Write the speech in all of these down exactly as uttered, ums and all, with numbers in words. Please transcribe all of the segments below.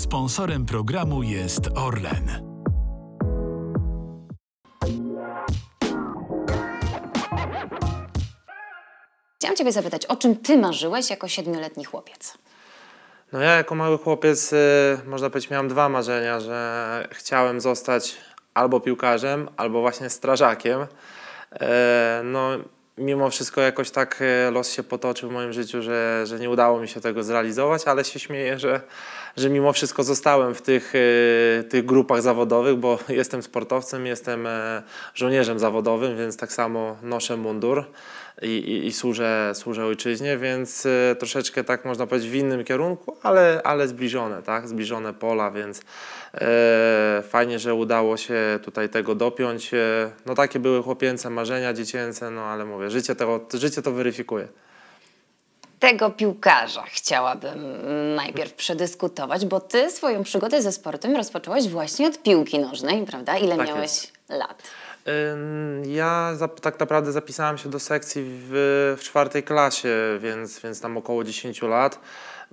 Sponsorem programu jest Orlen. Chciałam ciebie zapytać, o czym ty marzyłeś jako siedmioletni chłopiec? No ja jako mały chłopiec, można powiedzieć, miałem dwa marzenia, że chciałem zostać albo piłkarzem, albo właśnie strażakiem. No mimo wszystko jakoś tak los się potoczył w moim życiu, że, że nie udało mi się tego zrealizować, ale się śmieję, że, że mimo wszystko zostałem w tych, tych grupach zawodowych, bo jestem sportowcem, jestem żołnierzem zawodowym, więc tak samo noszę mundur i, i, i służę, służę ojczyźnie, więc troszeczkę tak można powiedzieć w innym kierunku, ale, ale zbliżone, tak? Zbliżone pola, więc e, fajnie, że udało się tutaj tego dopiąć. No takie były chłopięce marzenia, dziecięce, no ale mówię, życie, tego, życie to weryfikuje. Tego piłkarza chciałabym najpierw przedyskutować, bo ty swoją przygodę ze sportem rozpocząłeś właśnie od piłki nożnej, prawda? Ile tak miałeś jest. lat? Ja tak naprawdę zapisałem się do sekcji w, w czwartej klasie, więc, więc tam około dziesięciu lat.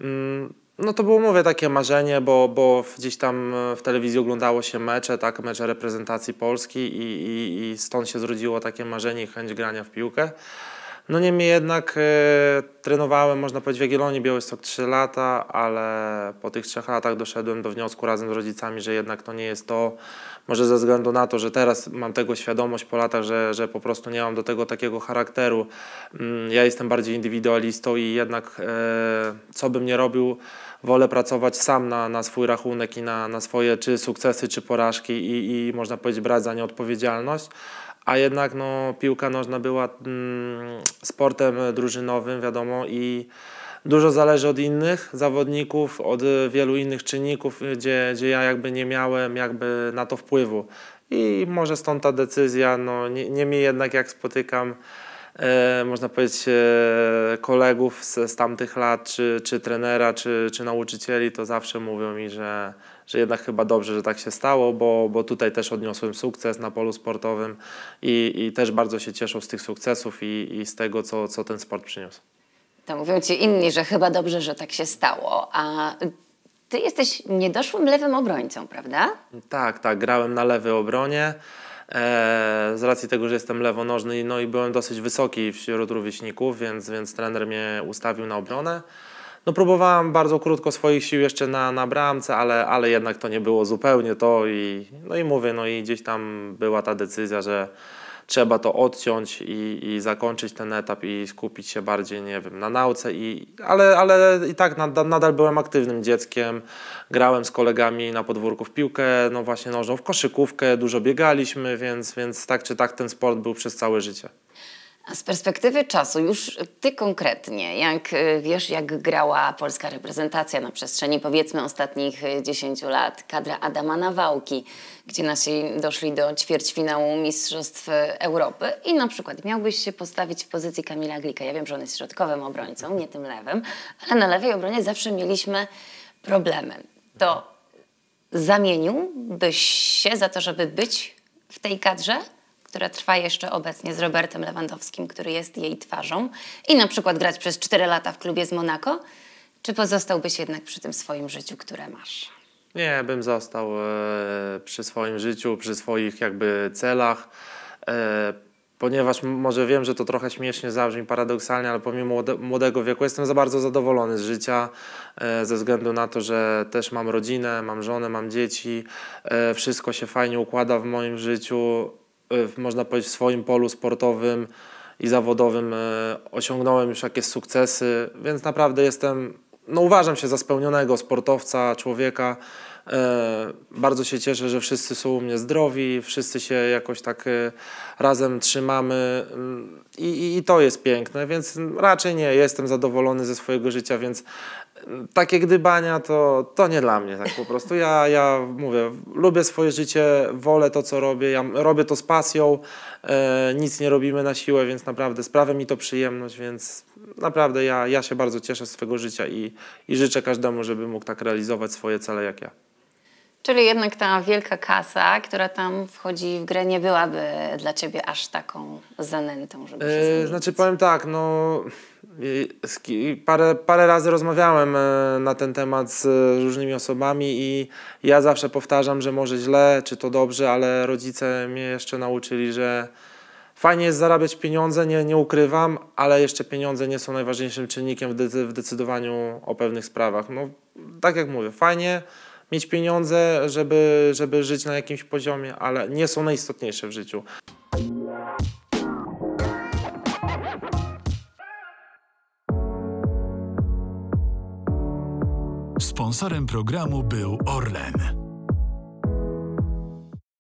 No to było, mówię, takie marzenie, bo, bo gdzieś tam w telewizji oglądało się mecze, tak, mecze reprezentacji Polski i, i, i stąd się zrodziło takie marzenie i chęć grania w piłkę. No niemniej jednak e, trenowałem, można powiedzieć, w Jagiellonii Białystok trzy lata, ale po tych trzech latach doszedłem do wniosku razem z rodzicami, że jednak to nie jest to, może ze względu na to, że teraz mam tego świadomość po latach, że, że po prostu nie mam do tego takiego charakteru. Mm, ja jestem bardziej indywidualistą i jednak e, co bym nie robił, wolę pracować sam na, na swój rachunek i na, na swoje czy sukcesy, czy porażki i, i można powiedzieć brać za nie odpowiedzialność. A jednak no, piłka nożna była mm, sportem drużynowym, wiadomo, i dużo zależy od innych zawodników, od wielu innych czynników, gdzie, gdzie ja jakby nie miałem jakby na to wpływu. I może stąd ta decyzja, no niemniej jednak jak spotykam, e, można powiedzieć, e, kolegów z, z tamtych lat, czy, czy trenera, czy, czy nauczycieli, to zawsze mówią mi, że że jednak chyba dobrze, że tak się stało, bo, bo tutaj też odniosłem sukces na polu sportowym i, i też bardzo się cieszą z tych sukcesów i, i z tego, co, co ten sport przyniósł. To mówią ci inni, że chyba dobrze, że tak się stało, a ty jesteś niedoszłym lewym obrońcą, prawda? Tak, tak, grałem na lewej obronie. E, z racji tego, że jestem lewonożny, no i byłem dosyć wysoki wśród rówieśników, więc, więc trener mnie ustawił na obronę. No próbowałem bardzo krótko swoich sił jeszcze na, na bramce, ale, ale jednak to nie było zupełnie to i no i mówię, no i gdzieś tam była ta decyzja, że trzeba to odciąć i, i zakończyć ten etap i skupić się bardziej, nie wiem, na nauce, i, ale, ale i tak nadal, nadal byłem aktywnym dzieckiem, grałem z kolegami na podwórku w piłkę, no właśnie nożną, w koszykówkę, dużo biegaliśmy, więc, więc tak czy tak ten sport był przez całe życie. A z perspektywy czasu, już ty konkretnie, jak wiesz, jak grała polska reprezentacja na przestrzeni powiedzmy ostatnich dziesięciu lat, kadra Adama Nawałki, gdzie nasi doszli do ćwierćfinału Mistrzostw Europy i na przykład miałbyś się postawić w pozycji Kamila Glika. Ja wiem, że on jest środkowym obrońcą, nie tym lewym, ale na lewej obronie zawsze mieliśmy problemy. To zamieniłbyś się za to, żeby być w tej kadrze, która trwa jeszcze obecnie z Robertem Lewandowskim, który jest jej twarzą, i na przykład grać przez cztery lata w klubie z Monako, czy pozostałbyś jednak przy tym swoim życiu, które masz? Nie, bym został e, przy swoim życiu, przy swoich jakby celach, e, ponieważ może wiem, że to trochę śmiesznie zabrzmi, paradoksalnie, ale pomimo młode, młodego wieku jestem za bardzo zadowolony z życia, e, ze względu na to, że też mam rodzinę, mam żonę, mam dzieci, e, wszystko się fajnie układa w moim życiu. Można powiedzieć, w swoim polu sportowym i zawodowym osiągnąłem już jakieś sukcesy, więc naprawdę jestem, no uważam się za spełnionego sportowca, człowieka. Bardzo się cieszę, że wszyscy są u mnie zdrowi, wszyscy się jakoś tak razem trzymamy i, i to jest piękne, więc raczej nie, jestem zadowolony ze swojego życia, więc takie gdybania to, to nie dla mnie tak po prostu. Ja, ja mówię, lubię swoje życie, wolę to, co robię, ja robię to z pasją, e, nic nie robimy na siłę, więc naprawdę sprawia mi to przyjemność, więc naprawdę ja, ja się bardzo cieszę z swojego życia i, i życzę każdemu, żeby mógł tak realizować swoje cele jak ja. Czyli jednak ta wielka kasa, która tam wchodzi w grę, nie byłaby dla ciebie aż taką zanętą, żeby się e, Znaczy powiem tak, no I z ki- parę, parę razy rozmawiałem e, na ten temat z różnymi osobami i ja zawsze powtarzam, że może źle, czy to dobrze, ale rodzice mnie jeszcze nauczyli, że fajnie jest zarabiać pieniądze, nie, nie ukrywam, ale jeszcze pieniądze nie są najważniejszym czynnikiem w, de- w decydowaniu o pewnych sprawach. No, tak jak mówię, fajnie mieć pieniądze, żeby, żeby żyć na jakimś poziomie, ale nie są najistotniejsze w życiu. Sponsorem programu był Orlen.